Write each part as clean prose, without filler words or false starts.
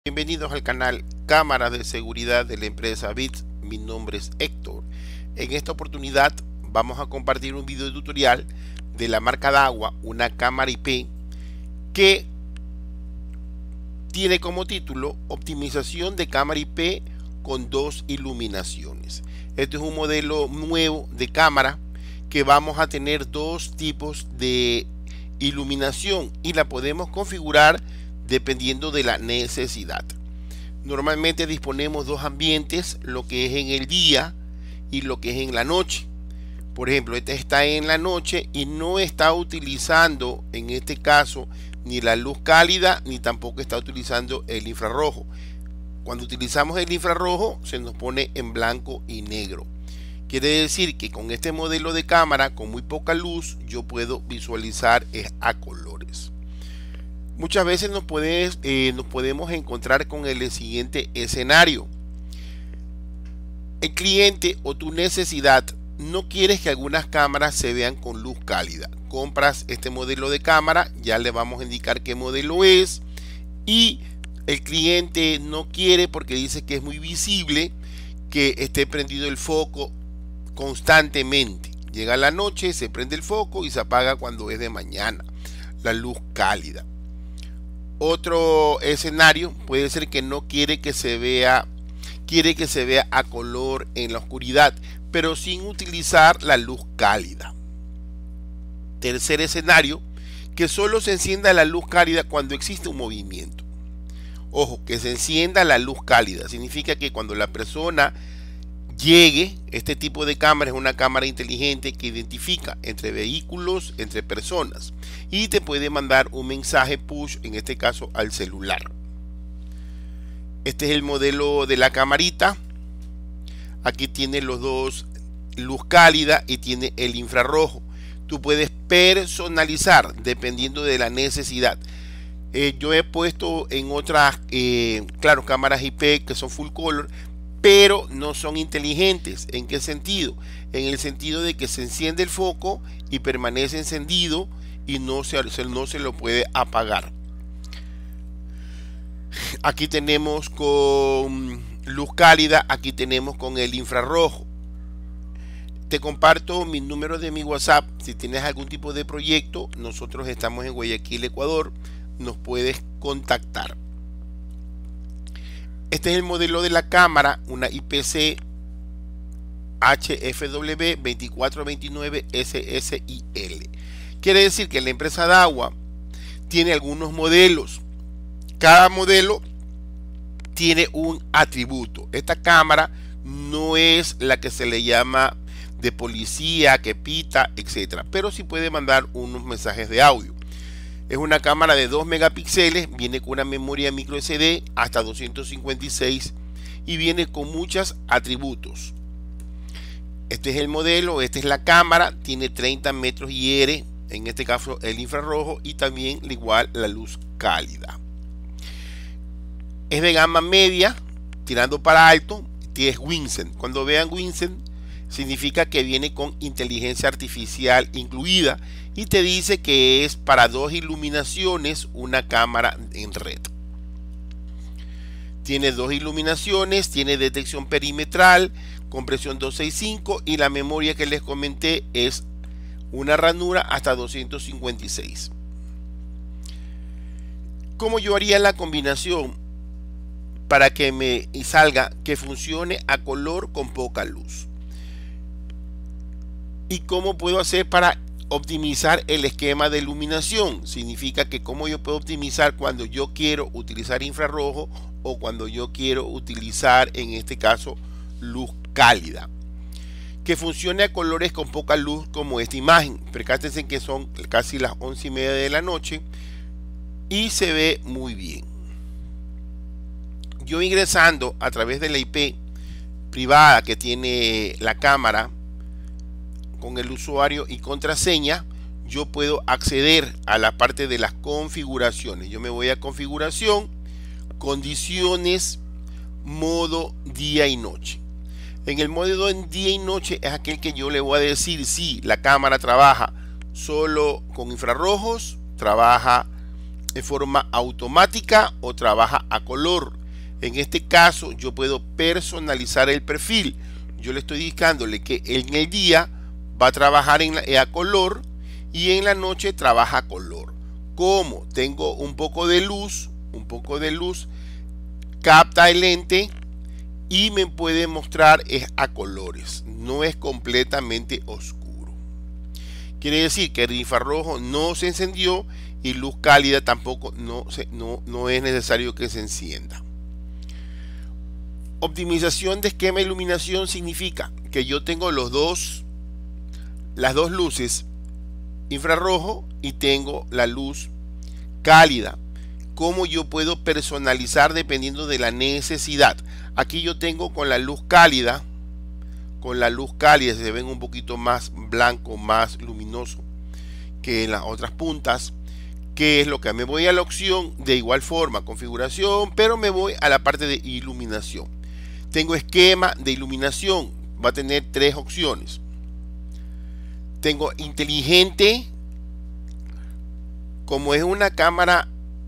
Bienvenidos al canal Cámaras de Seguridad de la empresa BITS. Mi nombre es Héctor. En esta oportunidad vamos a compartir un video tutorial de la marca Dahua, una cámara IP que tiene como título optimización de cámara IP con 2 iluminaciones. Este es un modelo nuevo de cámara que vamos a tener 2 tipos de iluminación y la podemos configurar dependiendo de la necesidad. Normalmente disponemos 2 ambientes, lo que es en el día y lo que es en la noche. Por ejemplo, este está en la noche y no está utilizando en este caso ni la luz cálida ni tampoco está utilizando el infrarrojo. Cuando utilizamos el infrarrojo se nos pone en blanco y negro. Quiere decir que con este modelo de cámara con muy poca luz yo puedo visualizar a colores. Muchas veces nos podemos encontrar con el siguiente escenario. El cliente o tu necesidad no quieres que algunas cámaras se vean con luz cálida. Compras este modelo de cámara, ya le vamos a indicar qué modelo es, y el cliente no quiere porque dice que es muy visible que esté prendido el foco constantemente. Llega la noche, se prende el foco y se apaga cuando es de mañana, la luz cálida. Otro escenario puede ser que no quiere que se vea, quiere que se vea a color en la oscuridad, pero sin utilizar la luz cálida. Tercer escenario, que solo se encienda la luz cálida cuando existe un movimiento. Ojo, que se encienda la luz cálida significa que cuando la persona llegue, este tipo de cámara es una cámara inteligente que identifica entre vehículos, entre personas, y te puede mandar un mensaje push, en este caso al celular. Este es el modelo de la camarita. Aquí tiene los dos, luz cálida y tiene el infrarrojo. Tú puedes personalizar dependiendo de la necesidad. Yo he puesto en otras, claro, cámaras IP que son full color, pero no son inteligentes. ¿En qué sentido? En el sentido de que se enciende el foco y permanece encendido y no se lo puede apagar. Aquí tenemos con luz cálida, aquí tenemos con el infrarrojo. Te comparto mi número de mi WhatsApp. Si tienes algún tipo de proyecto, nosotros estamos en Guayaquil, Ecuador, nos puedes contactar. Este es el modelo de la cámara, una IPC HFW 2429 SSIL. Quiere decir que la empresa Dahua tiene algunos modelos. Cada modelo tiene un atributo. Esta cámara no es la que se le llama de policía, que pita, etcétera, pero sí puede mandar unos mensajes de audio. Es una cámara de 2 megapíxeles, viene con una memoria micro SD hasta 256 y viene con muchos atributos. Este es el modelo, esta es la cámara, tiene 30 metros IR, en este caso el infrarrojo y también igual la luz cálida. Es de gama media, tirando para alto, es Winston. Cuando vean Winston significa que viene con inteligencia artificial incluida y te dice que es para 2 iluminaciones una cámara en red. Tiene 2 iluminaciones, tiene detección perimetral, compresión 265 y la memoria que les comenté es una ranura hasta 256. ¿Cómo yo haría la combinación para que me salga que funcione a color con poca luz? ¿Y cómo puedo hacer para optimizar el esquema de iluminación? Significa que cómo yo puedo optimizar cuando yo quiero utilizar infrarrojo o cuando yo quiero utilizar, en este caso, luz cálida. Que funcione a colores con poca luz como esta imagen. Percátense que son casi las 11:30 de la noche y se ve muy bien. Yo ingresando a través de la IP privada que tiene la cámara, con el usuario y contraseña, yo puedo acceder a la parte de las configuraciones. Yo me voy a configuración, condiciones, modo día y noche. En el modo en día y noche es aquel que yo le voy a decir si la cámara trabaja solo con infrarrojos, trabaja en forma automática o trabaja a color. En este caso yo puedo personalizar el perfil. Yo le estoy indicándole que en el día va a trabajar a color y en la noche trabaja a color. Como tengo un poco de luz, capta el lente y me puede mostrar a colores, no es completamente oscuro. Quiere decir que el infrarrojo no se encendió y luz cálida tampoco no es necesario que se encienda. Optimización de esquema de iluminación significa que yo tengo las dos luces infrarrojo y tengo la luz cálida. ¿Cómo yo puedo personalizar dependiendo de la necesidad? Aquí yo tengo con la luz cálida se ven un poquito más blanco, más luminoso que en las otras puntas. ¿Qué es lo que me voy a la opción? De igual forma, configuración, pero me voy a la parte de iluminación. Tengo esquema de iluminación, va a tener tres opciones. Tengo inteligente, como es una cámara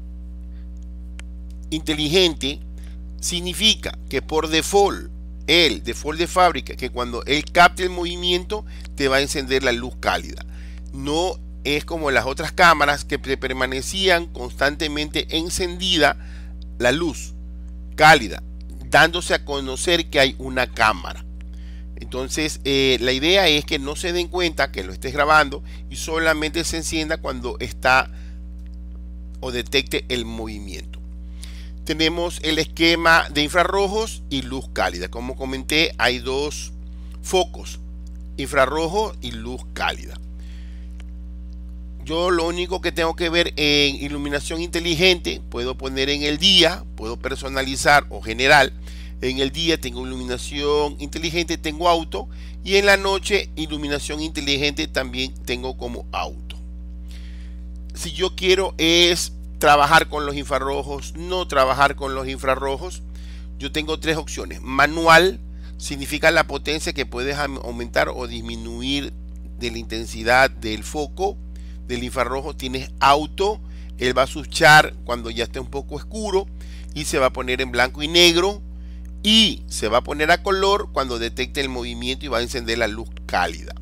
inteligente, significa que por default, el default de fábrica, que cuando él capte el movimiento te va a encender la luz cálida. No es como las otras cámaras que permanecían constantemente encendida la luz cálida, dándose a conocer que hay una cámara. Entonces la idea es que no se den cuenta que lo estés grabando y solamente se encienda cuando está o detecte el movimiento. Tenemos el esquema de infrarrojos y luz cálida. Como comenté, hay dos focos, infrarrojo y luz cálida. Yo lo único que tengo que ver en iluminación inteligente, puedo poner en el día, puedo personalizar o general. En el día tengo iluminación inteligente, tengo auto, y en la noche iluminación inteligente también tengo como auto. Si yo quiero es trabajar con los infrarrojos, no trabajar con los infrarrojos, yo tengo tres opciones. Manual significa la potencia que puedes aumentar o disminuir de la intensidad del foco del infrarrojo. Tienes auto, él va a switchar cuando ya esté un poco oscuro y se va a poner en blanco y negro, y se va a poner a color cuando detecte el movimiento y va a encender la luz cálida.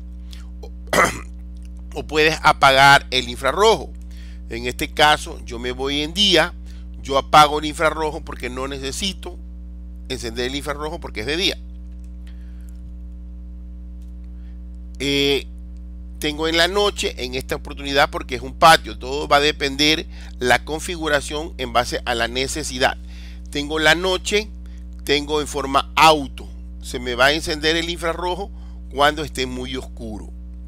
O puedes apagar el infrarrojo. En este caso yo me voy en día, yo apago el infrarrojo porque no necesito encender el infrarrojo porque es de día. Tengo en la noche en esta oportunidad porque es un patio, todo va a depender la configuración en base a la necesidad. Tengo la noche, tengo en forma auto, se me va a encender el infrarrojo cuando esté muy oscuro.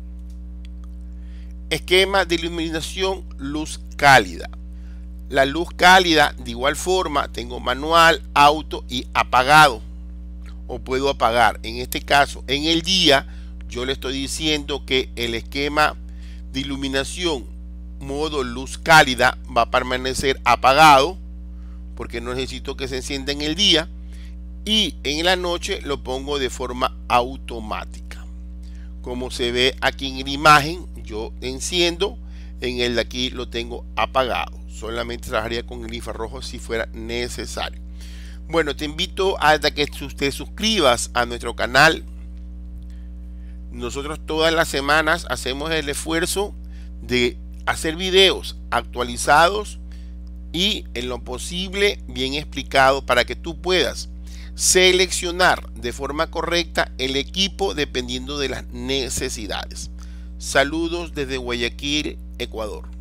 Esquema de iluminación luz cálida. La luz cálida de igual forma tengo manual, auto y apagado, o puedo apagar. En este caso en el día yo le estoy diciendo que el esquema de iluminación modo luz cálida va a permanecer apagado porque no necesito que se encienda en el día, y en la noche lo pongo de forma automática. Como se ve aquí en la imagen, yo enciendo, en el de aquí lo tengo apagado. Solamente trabajaría con el infrarrojo si fuera necesario. Bueno, te invito a que te suscribas a nuestro canal. Nosotros todas las semanas hacemos el esfuerzo de hacer videos actualizados y en lo posible bien explicado para que tú puedas seleccionar de forma correcta el equipo dependiendo de las necesidades. Saludos desde Guayaquil, Ecuador.